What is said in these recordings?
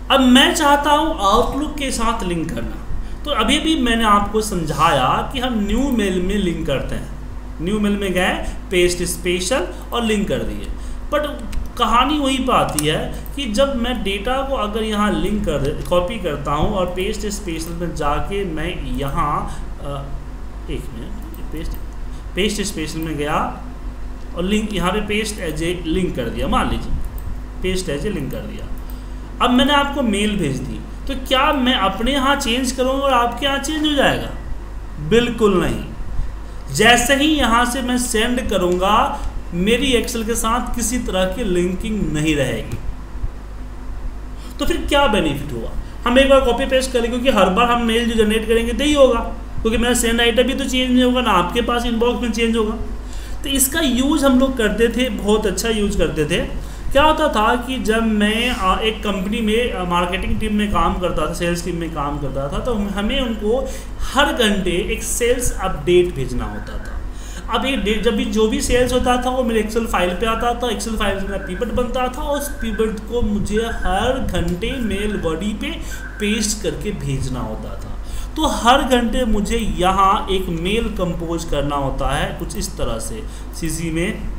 अब मैं चाहता हूँ आउटलुक के साथ लिंक करना। तो अभी भी मैंने आपको समझाया कि हम न्यू मेल में लिंक करते हैं। न्यू मेल में गए, पेस्ट स्पेशल और लिंक कर दिए। बट कहानी वही पे आती है कि जब मैं डेटा को अगर यहाँ लिंक कॉपी करता हूँ और पेस्ट स्पेशल में जाके मैं यहाँ एक मिनट पेस्ट स्पेशल में गया और लिंक यहाँ पे पेस्ट एज ए लिंक कर दिया, मान लीजिए पेस्ट एज ए लिंक कर दिया। अब मैंने आपको मेल भेज दी, तो क्या मैं अपने यहाँ चेंज करूँगा और आपके यहाँ चेंज हो जाएगा? बिल्कुल नहीं। जैसे ही यहाँ से मैं सेंड करूँगा, मेरी एक्सेल के साथ किसी तरह की लिंकिंग नहीं रहेगी। तो फिर क्या बेनिफिट हुआ? हम एक बार कॉपी पेस्ट करेंगे, क्योंकि हर बार हम मेल जो जनरेट करेंगे तो ही होगा, क्योंकि मेरा सेंड आइटम भी तो चेंज नहीं होगा, ना आपके पास इनबॉक्स में चेंज होगा। तो इसका यूज़ हम लोग करते थे, बहुत अच्छा यूज करते थे। क्या होता था कि जब मैं एक कंपनी में मार्केटिंग टीम में काम करता था, सेल्स टीम में काम करता था, तो हमें उनको हर घंटे एक सेल्स अपडेट भेजना होता था। अब ये जब भी जो भी सेल्स होता था वो मेरे एक्सेल फाइल पे आता था, एक्सेल फाइल से मेरा पिवट बनता था, और उस पिवट को मुझे हर घंटे मेल बॉडी पे पेस्ट करके भेजना होता था। तो हर घंटे मुझे यहाँ एक मेल कंपोज करना होता है कुछ इस तरह से सीसी में।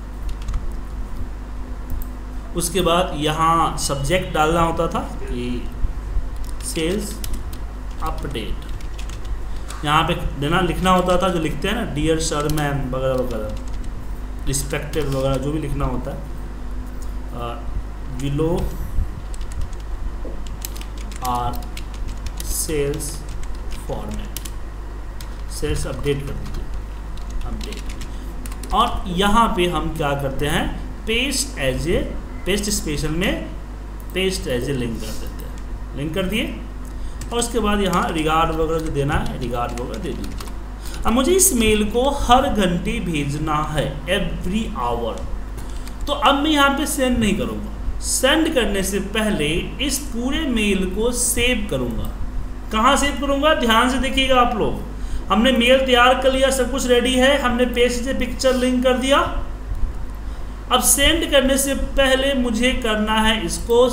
उसके बाद यहाँ सब्जेक्ट डालना होता था कि सेल्स अपडेट, यहाँ पे देना लिखना होता था जो लिखते हैं ना, डियर सर मैम वगैरह वगैरह, रिस्पेक्टेड वगैरह जो भी लिखना होता है। Below are sales format, sales update कर दीजिए, अपडेट। और यहाँ पे हम क्या करते हैं, paste as a, paste special में पेस्ट एज ए लिंक कर देते हैं, लिंक कर दिए। और उसके बाद यहाँ रिगार्ड वगैरह जो देना है, रिगार्ड वगैरह दे दीजिए। अब मुझे इस मेल को हर घंटे भेजना है, एवरी आवर। तो अब मैं यहाँ पे सेंड नहीं करूँगा, सेंड करने से पहले इस पूरे मेल को सेव करूँगा। कहाँ सेव करूँगा? ध्यान से देखिएगा आप लोग। हमने मेल तैयार कर लिया, सब कुछ रेडी है, हमने पेस्ट से पिक्चर लिंक कर दिया। अब सेंड करने से पहले मुझे करना है इसको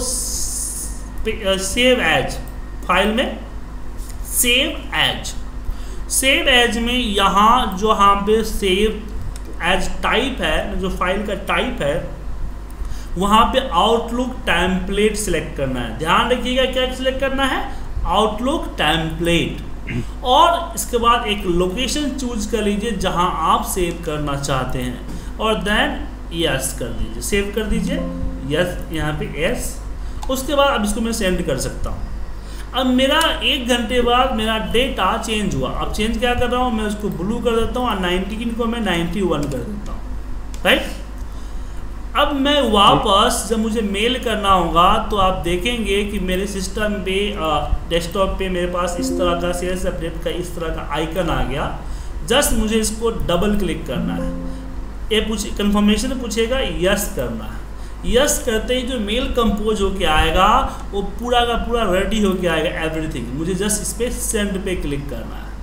सेव एज, फाइल में सेव एज। सेव एज में यहाँ जो यहाँ पे सेव एज टाइप है, जो फाइल का टाइप है, वहाँ पे आउटलुक टेम्पलेट सिलेक्ट करना है। ध्यान रखिएगा क्या सिलेक्ट करना है, आउटलुक टेम्पलेट। और इसके बाद एक लोकेशन चूज कर लीजिए जहाँ आप सेव करना चाहते हैं, और देन यस कर दीजिए, सेव कर दीजिए, यस यहाँ पे यस। उसके बाद अब इसको मैं सेंड कर सकता हूँ। अब मेरा 1 घंटे बाद मेरा डेटा चेंज हुआ। अब चेंज क्या कर रहा हूँ, मैं उसको ब्लू कर देता हूँ और 19 को मैं 91 कर देता हूँ, राइट। अब मैं वापस जब मुझे मेल करना होगा तो आप देखेंगे कि मेरे सिस्टम पे डेस्कटॉप पे मेरे पास इस तरह का सेल्स अपडेट का इस तरह का आइकन आ गया। जस्ट मुझे इसको डबल क्लिक करना है, ये कंफर्मेशन पूछेगा, यस करना है। यस करते ही जो मेल कंपोज होके आएगा वो पूरा का पूरा रेडी होके आएगा, एवरीथिंग। मुझे जस्ट इस पर सेंड पे क्लिक करना है।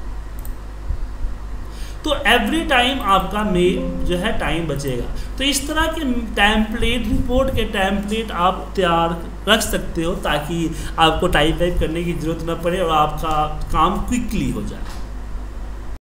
तो एवरी टाइम आपका मेल जो है टाइम बचेगा। तो इस तरह के टेम्पलेट, रिपोर्ट के टेम्पलेट आप तैयार रख सकते हो ताकि आपको टाइप वाइप करने की ज़रूरत न पड़े और आपका काम क्विकली हो जाए।